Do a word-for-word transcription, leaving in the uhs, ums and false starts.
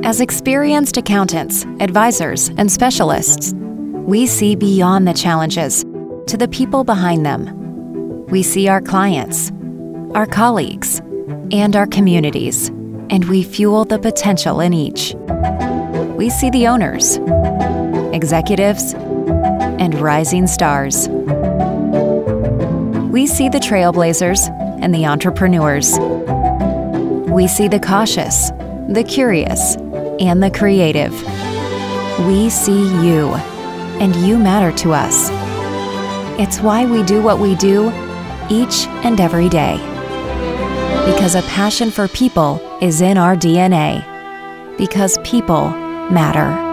As experienced accountants, advisors, and specialists, we see beyond the challenges to the people behind them. We see our clients, our colleagues, and our communities, and we fuel the potential in each. We see the owners, executives, and rising stars. We see the trailblazers and the entrepreneurs. We see the cautious, the curious, and the creative. We see you, and you matter to us. It's why we do what we do each and every day. Because a passion for people is in our D N A. Because people matter.